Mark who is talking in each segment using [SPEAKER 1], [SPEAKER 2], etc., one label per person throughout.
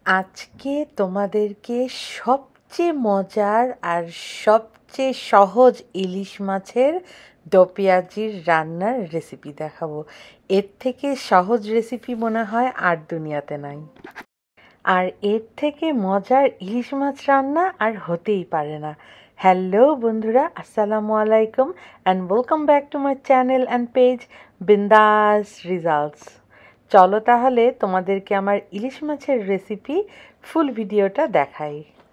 [SPEAKER 1] আজকে তোমাদেরকে সবচেয়ে মজার আর সবচেয়ে সহজ ইলিশ মাছের দো পেঁয়াজির রান্নার রেসিপি দেখাবো। এর থেকে সহজ রেসিপি মনে হয় আর দুনিয়াতে নাই। আর এর থেকে মজার ইলিশ মাছ রান্না আর হতেই পারে না। হ্যালো বন্ধুরা, আসসালামু আলাইকুম and welcome back to my channel and page Bindaas results. চলো তাহলে তোমাদেরকে আমার ইলিশ মাছের রেসিপি ফুল ভিডিওটা দেখাই।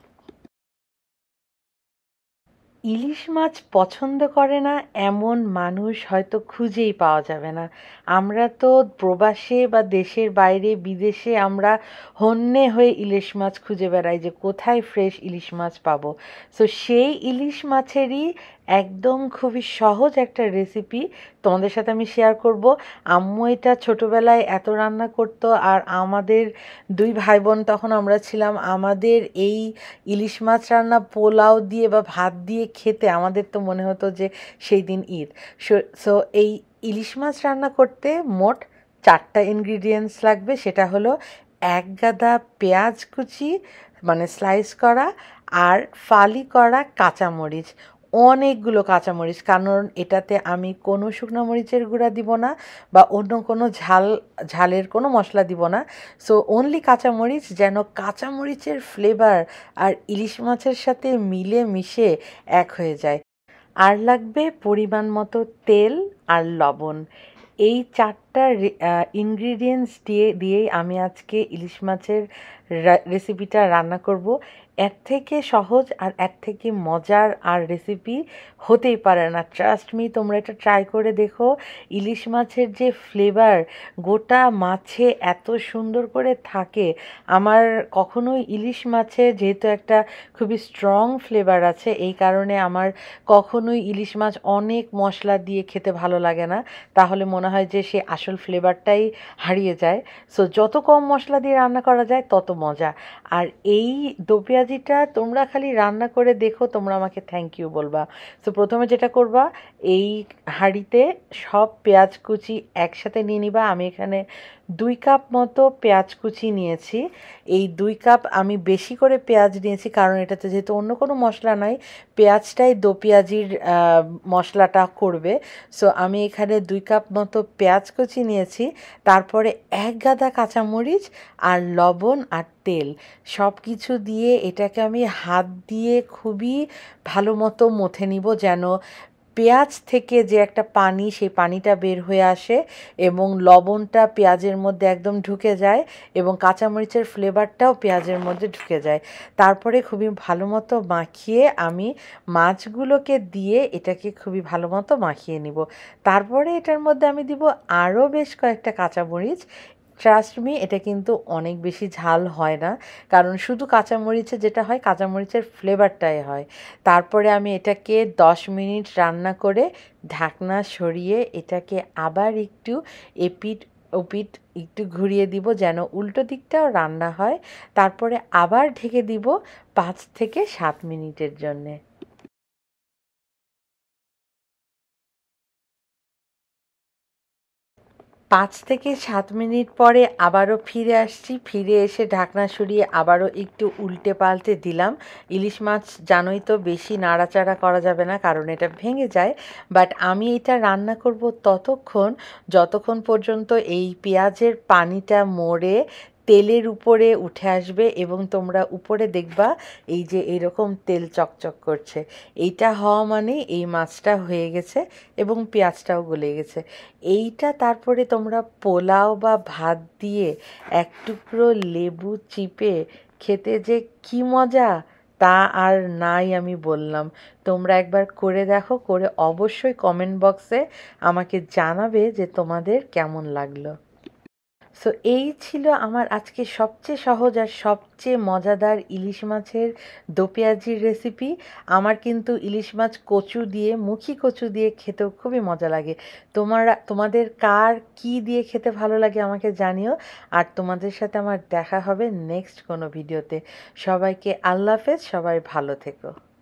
[SPEAKER 1] ইলিশ মাছ পছন্দ করে না এমন মানুষ হয়তো খুঁজেই পাওয়া যাবে না। আমরা তো প্রবাসে বা দেশের বাইরে বিদেশে আমরা হন্যে হয়ে ইলিশ মাছ খুঁজে বেড়াই যে কোথায় ফ্রেশ ইলিশ মাছ পাবো। সো সেই ইলিশ মাছেরই একদম খুবই সহজ একটা রেসিপি তোমাদের সাথে আমি শেয়ার করব। আম্মু এটা ছোটোবেলায় এত রান্না করতো, আর আমাদের দুই ভাই বোন তখন আমরা ছিলাম, আমাদের এই ইলিশ মাছ রান্না পোলাও দিয়ে বা ভাত দিয়ে খেতে আমাদের তো মনে হতো যে সেই দিন ঈদ। সো এই ইলিশ মাছ রান্না করতে মোট 4টা ইনগ্রিডিয়েন্টস লাগবে। সেটা হলো 1 গাদা পেঁয়াজ কুচি, মানে স্লাইস করা, আর ফালি করা কাঁচামরিচ, অনেকগুলো কাঁচামরিচ, কারণ এটাতে আমি কোনো শুকনো মরিচের গুঁড়া দিব না বা অন্য কোনো ঝালের কোনো মশলা দিব না। সো অনলি কাঁচামরিচ, যেন কাঁচামরিচের ফ্লেভার আর ইলিশ মাছের সাথে মিলে মিশে এক হয়ে যায়। আর লাগবে পরিমাণ মতো তেল আর লবণ। এই 4টা ইনগ্রিডিয়েন্টস দিয়েই আমি আজকে ইলিশ মাছের রেসিপিটা রান্না করব। এর থেকে সহজ আর এর থেকে মজার আর রেসিপি হতেই পারে না। ট্রাস্ট মি, তোমরা এটা ট্রাই করে দেখো। ইলিশ মাছের যে ফ্লেভার গোটা মাছে এত সুন্দর করে থাকে। আমার কখনোই ইলিশ মাছে যেহেতু একটা খুবই স্ট্রং ফ্লেভার আছে, এই কারণে আমার কখনোই ইলিশ মাছ অনেক মশলা দিয়ে খেতে ভালো লাগে না। তাহলে মনে হয় যে সে আসল ফ্লেভারটাই হারিয়ে যায়। সো যত কম মশলা দিয়ে রান্না করা যায় তত মজা। আর এই দো পেঁয়াজিটা তোমরা খালি রান্না করে দেখো, তোমরা আমাকে থ্যাংক ইউ বলবা। সো প্রথমে যেটা করবা, এই হাঁড়িতে সব পেঁয়াজ কুচি একসাথে নিয়ে নিবা। আমি এখানে 2 কাপ মতো পেঁয়াজ কুচি নিয়েছি। এই 2 কাপ আমি বেশি করে পেঁয়াজ নিয়েছি, কারণ এটাতে যেহেতু অন্য কোনো মশলা নয়, পেঁয়াজটাই দো পেঁয়াজির মশলাটা করবে। সো আমি এখানে 2 কাপ মতো পেঁয়াজ কুচি নিয়েছি। তারপরে 1 গাদা কাঁচামরিচ আর লবণ আর তেল সব কিছু দিয়ে এটাকে আমি হাত দিয়ে খুবই ভালো মতো মথে নিব, যেন পেঁয়াজ থেকে যে একটা পানি, সেই পানিটা বের হয়ে আসে এবং লবণটা পেঁয়াজের মধ্যে একদম ঢুকে যায় এবং কাঁচামরিচের ফ্লেভারটাও পেঁয়াজের মধ্যে ঢুকে যায়। তারপরে খুবই ভালো মতো মাখিয়ে আমি মাছগুলোকে দিয়ে এটাকে খুবই ভালো মতো মাখিয়ে নিব। তারপরে এটার মধ্যে আমি দিব আরও বেশ কয়েকটা কাঁচামরিচ। ট্রাস্ট মি, এটা কিন্তু অনেক বেশি ঝাল হয় না, কারণ শুধু কাঁচামরিচে যেটা হয়, কাঁচামরিচের ফ্লেভারটাই হয়। তারপরে আমি এটাকে 10 মিনিট রান্না করে ঢাকনা সরিয়ে এটাকে আবার একটু এপিট ওপিট একটু ঘুরিয়ে দিব, যেন উল্টো দিকটাও রান্না হয়। তারপরে আবার ঢেকে দিব 5 থেকে 7 মিনিটের জন্যে। 5 থেকে 7 মিনিট পরে আবারও ফিরে আসছি। ফিরে এসে ঢাকনা সরিয়ে আবারও একটু উল্টে পাল্টে দিলাম। ইলিশ মাছ জানোই তো, বেশি নাড়াচাড়া করা যাবে না, কারণ এটা ভেঙে যায়। বাট আমি এটা রান্না করব যতক্ষণ পর্যন্ত এই পেঁয়াজের পানিটা মরে তেলের উপরে উঠে আসবে এবং তোমরা উপরে দেখবা এই যে এরকম তেল চকচক করছে। এইটা হওয়া মানে এই মাছটা হয়ে গেছে এবং পেঁয়াজটাও গলে গেছে। এইটা তারপরে তোমরা পোলাও বা ভাত দিয়ে এক টুকরো লেবু চিপে খেতে যে কি মজা, তা আর নাই আমি বললাম। তোমরা একবার করে দেখো, করে অবশ্যই কমেন্ট বক্সে আমাকে জানাবে যে তোমাদের কেমন লাগলো। সো এই ছিল আমার আজকে সবচেয়ে সহজ আর সবচেয়ে মজাদার ইলিশ মাছের দো পেঁয়াজির রেসিপি। আমার কিন্তু ইলিশ মাছ কচু দিয়ে, মুখি কচু দিয়ে খেতেও খুবই মজা লাগে। তোমাদের কার কি দিয়ে খেতে ভালো লাগে আমাকে জানিও। আর তোমাদের সাথে আমার দেখা হবে নেক্সট কোনো ভিডিওতে। সবাইকে আল্লাহ হাফেজ, সবাই ভালো থেকো।